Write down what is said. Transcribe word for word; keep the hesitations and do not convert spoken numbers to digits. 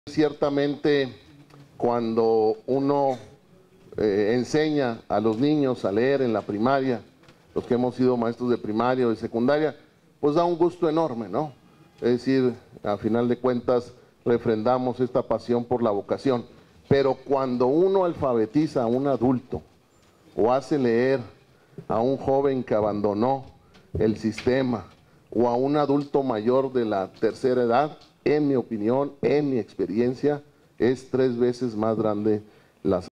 Ciertamente, cuando uno eh, enseña a los niños a leer en la primaria, los que hemos sido maestros de primaria o de secundaria, pues da un gusto enorme, ¿no? Es decir, a final de cuentas, refrendamos esta pasión por la vocación. Pero cuando uno alfabetiza a un adulto o hace leer a un joven que abandonó el sistema o a un adulto mayor de la tercera edad, en mi opinión, en mi experiencia, es tres veces más grande la